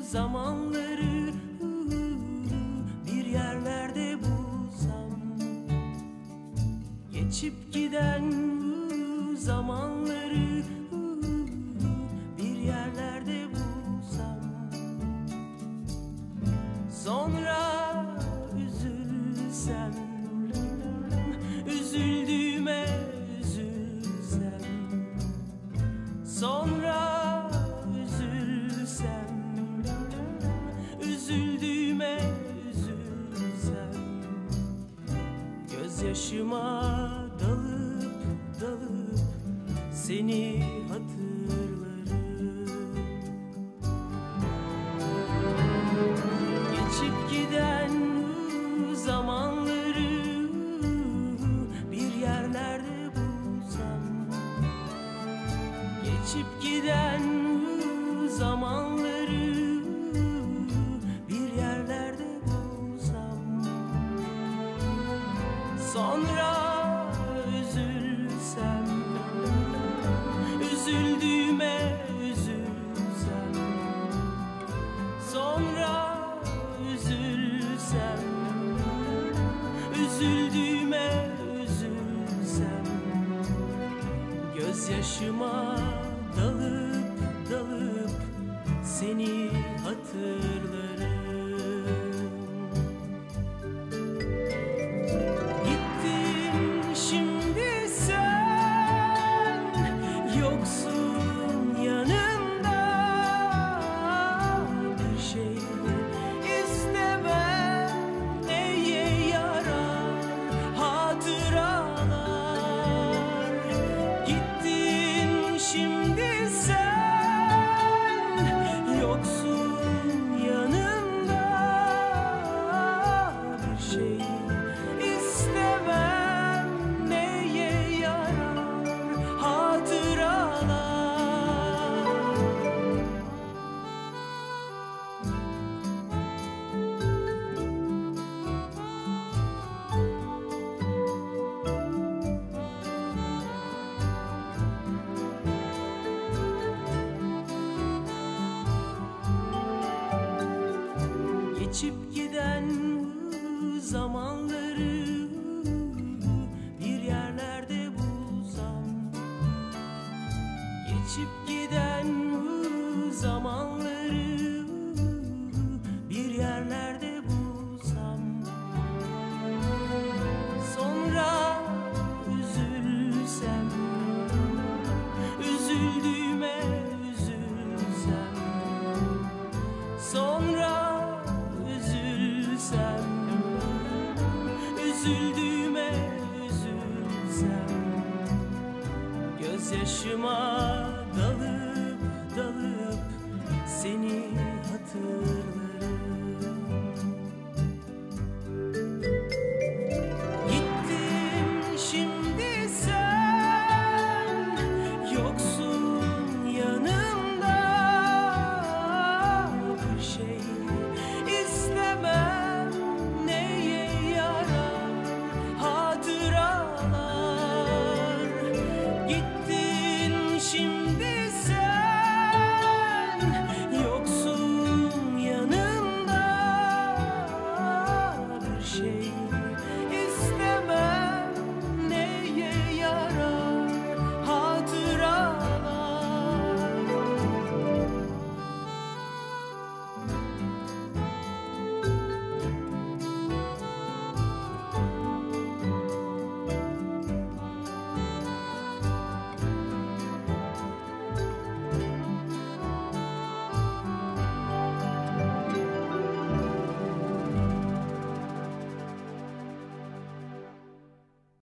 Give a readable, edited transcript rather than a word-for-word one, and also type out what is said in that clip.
zamanları bir yerlerde bulsam, geçip giden zamanları bir yerlerde bulsam, sonra üzülsem, üzüldüğüme üzülsem, sonra üzülsem, üzüldüğüme üzülsem, gözyaşıma dalıp dalıp seni hatırlarım. Geçip giden zamanları bir yerlerde bulsam, geçip giden zamanları bir yerlerde bulsam, sonra üzülsem, üzüldüğüme üzülsem, sonra üzülsem, üzüldüğüme üzülsem, gözyaşıma dalıp dalıp seni hatırlarım. Gittin şimdi sen, yoksun yanımda, bir şey istemem, neye yarar hatıralar. Gittin şimdi sen, yoksun yanımda, bir şey istemem, neye yarar hatıralar. Geçip giden zamanları bir yerlerde bulsam, geçip giden zamanları